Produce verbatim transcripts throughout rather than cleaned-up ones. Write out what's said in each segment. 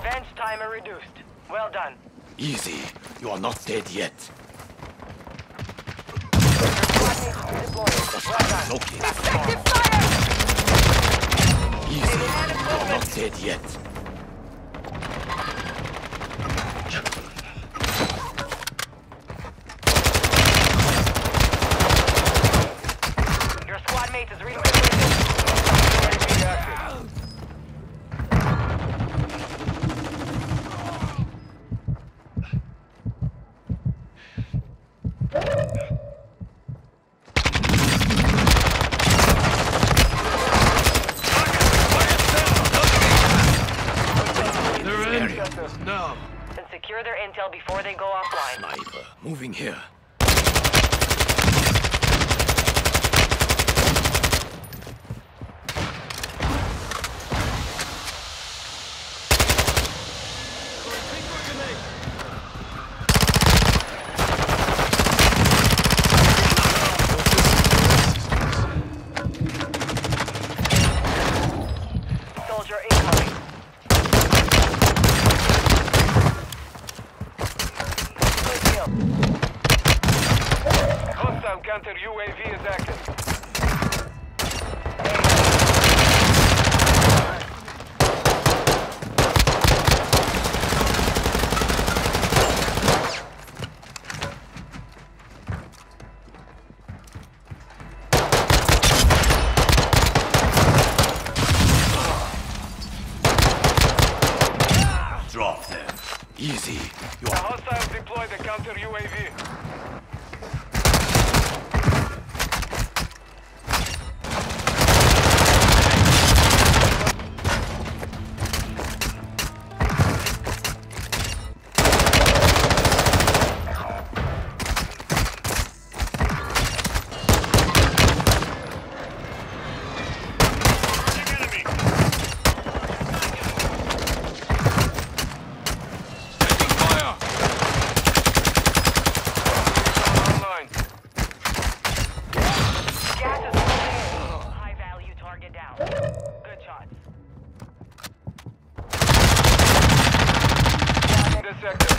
Revenge timer reduced. Well done. Easy. You are not dead yet. Well done. Okay. Effective fire! Easy. You are not dead yet. Your squad mate is reading. No. And secure their intel before they go offline. Sniper. Moving here. Soldier incoming. Hostile counter U A V is active. Drop them. Easy. You The are hostiles deploy the counter U A V. Online. Gas is moving in. High value target down. Good shots. This sector.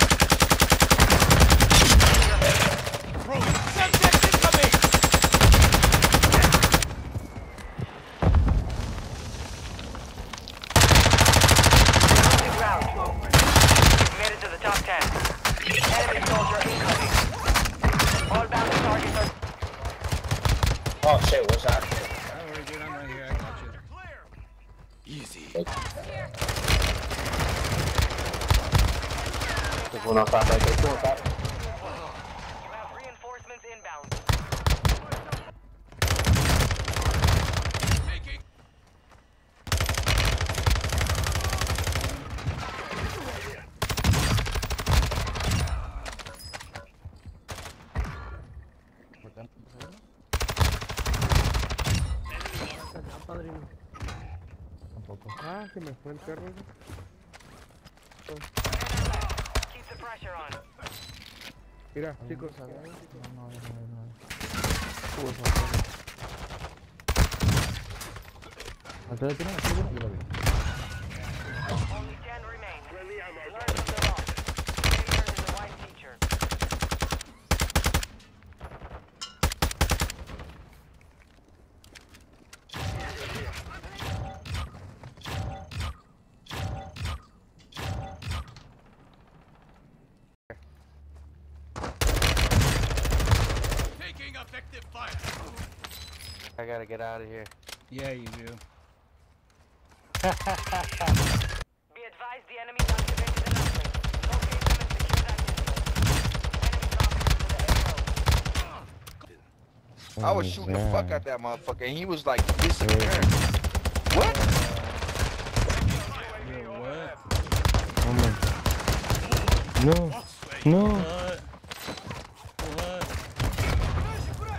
subject incoming. Losing ground. Made it to the top ten. Enemy soldier incoming. All bounty targets are... Oh shit, what's that? Don't worry, dude, I'm right here. I got you. Easy. There's one outside right there. Two outside. You have reinforcements inbound. Making. Ah, se me fue el perro. Keep the pressure on. Mira, chicos. Only ten remain. Learn from the loss. Failure is a wise teacher. Taking effective fire. I gotta get out of here. Yeah, you do. Be advised the enemy activated an uplink. Locate them and secure that intel. Enemy dropping into the A O. I was shooting the fuck out that motherfucker and he was like disappearing. What? Yo, what? Oh my. No. No.